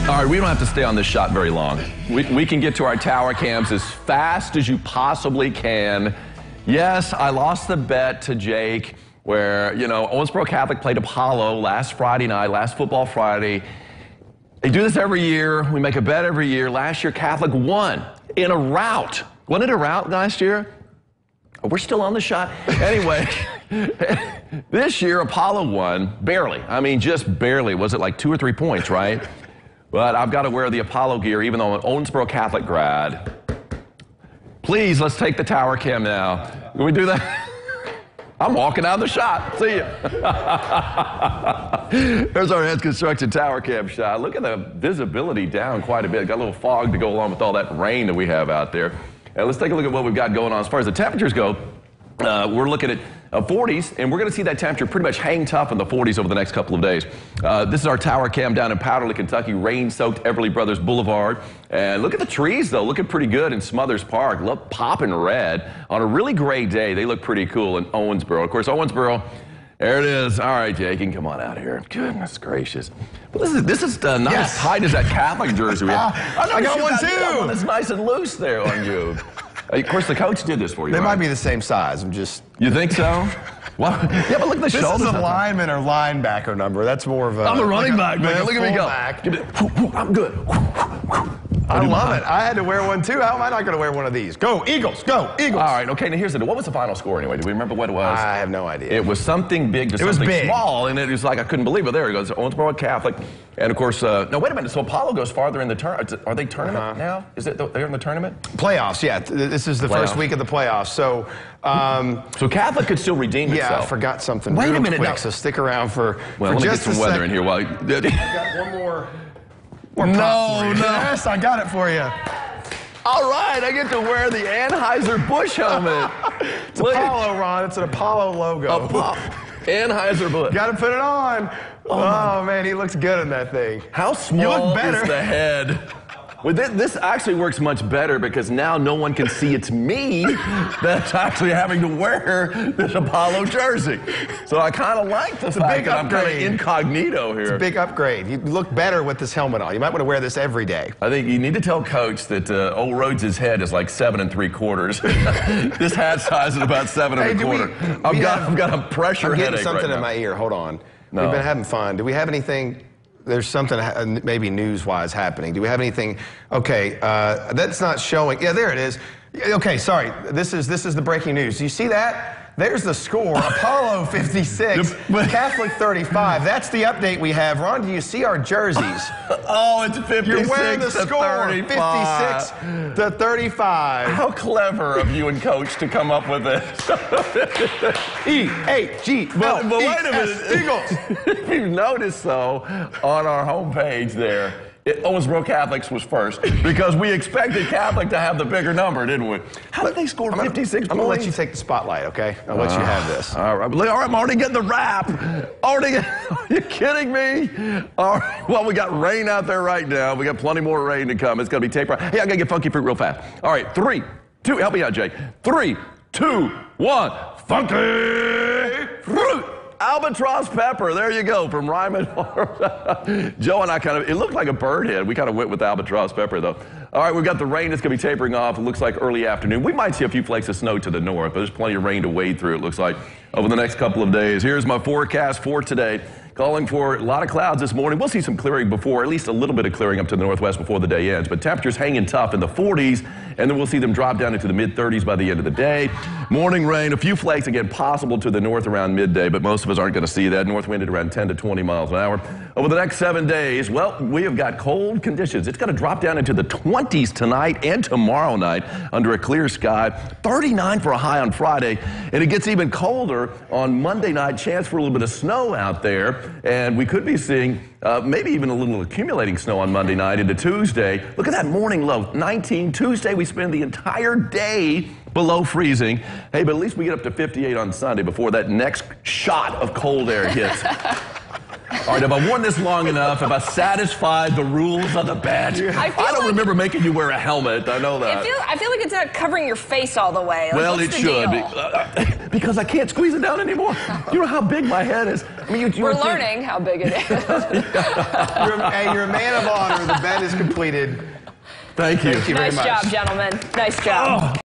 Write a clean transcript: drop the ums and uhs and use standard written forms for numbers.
All right, we don't have to stay on this shot very long. We can get to our tower cams as fast as you possibly can. Yes, I lost the bet to Jake where, Owensboro Catholic played Apollo last Friday night, last football Friday. They do this every year. We make a bet every year. Last year, Catholic won in a rout. Wasn't it a rout last year? We're still on the shot. Anyway, this year, Apollo won barely. I mean, just barely. Was it like 2 or 3 points, right? But I've got to wear the Apollo gear, even though I'm an Owensboro Catholic grad. Please, let's take the tower cam now. Can we do that? I'm walking out of the shot. See ya. There's our Heads Construction tower cam shot. Look at the visibility down quite a bit. Got a little fog to go along with all that rain that we have out there. And let's take a look at what we've got going on as far as the temperatures go. We're looking at 40s, and we're going to see that temperature pretty much hang tough in the 40s over the next couple of days. This is our tower cam down in Powderly, Kentucky, rain-soaked Everly Brothers Boulevard. And look at the trees, though, looking pretty good in Smothers Park. Look, popping red. On a really great day, they look pretty cool in Owensboro. Of course, Owensboro, there it is. All right, Jake, you can come on out here. Goodness gracious. Well, this is not as tight as that Catholic jersey we have. I got one, too. One that's nice and loose there on you. Of course, the coach did this for you. They might be the same size. I'm just. You think so? Well, yeah, but look at the shoulders. This is a lineman or linebacker number. That's more of a. I'm a running back, man. Look at me go. Give it. I'm good. I love it. I had to wear one too. How am I not going to wear one of these? Go Eagles! Go Eagles! All right. Okay. Now here's the. What was the final score anyway? Do we remember what it was? I have no idea. It was something big to something small, and it was like I couldn't believe it. There it goes. Owensboro Catholic, and of course. No, wait a minute. So Apollo goes farther in the tournament. Are they tournament now? Is it they're in the tournament? Playoffs. Yeah. This is the first week of the playoffs. So. So Catholic could still redeem itself. Yeah, I forgot something. Wait a minute. Quick, so stick around for. Well, let me get some weather in here while. I got one more. No. Yes, I got it for you. All right, I get to wear the Anheuser-Busch helmet. It's Apollo, Ron. It's an Apollo logo. Anheuser-Busch. Got to put it on. Oh man, he looks good in that thing. How small is the head? Well, this actually works much better because now no one can see it's me that's actually having to wear this Apollo jersey. So I kind of like the fact that I'm kind of incognito here. It's a big upgrade. You look better with this helmet on. You might want to wear this every day. I think you need to tell Coach that old Rhodes' head is like 7 3/4. This hat size is about 7 1/4. I've got a pressure headache. I'm getting something in my ear. Hold on. No. We've been having fun. Do we have anything? There's something maybe news-wise happening. Do we have anything? Okay, that's not showing. Yeah, there it is. Okay, sorry. This is the breaking news. Do you see that? There's the score. Apollo 56, Catholic 35. That's the update we have. Ron, do you see our jerseys? Oh, it's 56 You're wearing the score. 35. 56 to 35. How clever of you and Coach to come up with this. E-A-G-L-E-S, But wait a minute. Eagles. If you notice, though, on our homepage there, Owensboro Catholics was first because we expected Catholic to have the bigger number, didn't we? How did they score 56 points? I'm going to let you take the spotlight, okay? I'll let you have this. All right, I'm already getting the rap. Are you kidding me? All right, well, we got rain out there right now. We got plenty more rain to come. It's going to be taper. Hey, I got to get Funky Fruit real fast. All right, 3, 2, help me out, Jake. 3, 2, 1, Funky Fruit. Albatross pepper, there you go, from Ryman Farms. Joe and I it looked like a bird head. We kind of went with albatross pepper, though. All right, we've got the rain that's going to be tapering off. It looks like early afternoon. We might see a few flakes of snow to the north, but there's plenty of rain to wade through, it looks like, over the next couple of days. Here's my forecast for today. Calling for a lot of clouds this morning. We'll see some clearing before, at least a little bit of clearing up to the northwest before the day ends. But temperatures hanging tough in the 40s, and then we'll see them drop down into the mid-30s by the end of the day. Morning rain, a few flakes, again, possible to the north around midday, but most of us aren't going to see that. North wind at around 10 to 20 miles an hour. Over the next 7 days, well, we have got cold conditions. It's going to drop down into the 20s tonight and tomorrow night under a clear sky. 39 for a high on Friday, and it gets even colder on Monday night. Chance for a little bit of snow out there, and we could be seeing maybe even a little accumulating snow on Monday night into Tuesday. Look at that morning low, 19. Tuesday, we spend the entire day below freezing. Hey, but at least we get up to 58 on Sunday before that next shot of cold air hits. All right, have I worn this long enough? Have I satisfied the rules of the bet? I don't remember making you wear a helmet. I know that. I feel like it's not covering your face all the way. Like, well, it should. because I can't squeeze it down anymore. You know how big my head is. I mean, We're learning how big it is. You're a man of honor. The bet is completed. Thank you. Thank you very much. Nice job, gentlemen. Nice job.